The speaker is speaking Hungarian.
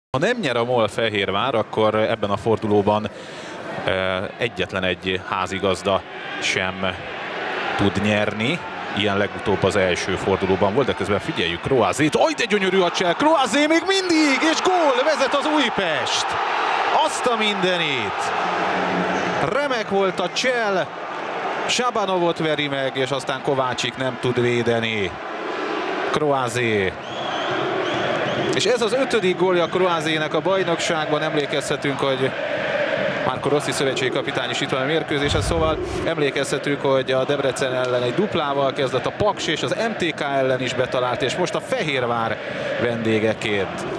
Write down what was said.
Ha nem nyer a MOL Fehérvár, akkor ebben a fordulóban egyetlen egy házigazda sem tud nyerni. Ilyen legutóbb az első fordulóban volt, de közben figyeljük Croazét. Oj, de gyönyörű a csel! Croazé még mindig, és gól! Vezet az Újpest! Azt a mindenit! Remek volt a csel! Sabanovot veri meg, és aztán Kovácsik nem tud védeni. Croazé. És ez az 5. gólja Croazének a bajnokságban. Emlékezhetünk, hogy Marco Rossi szövetségkapitány is itt van a mérkőzésen, szóval emlékezhetünk, hogy a Debrecen ellen egy duplával kezdett, a Paks és az MTK ellen is betalált, és most a Fehérvár vendégeként.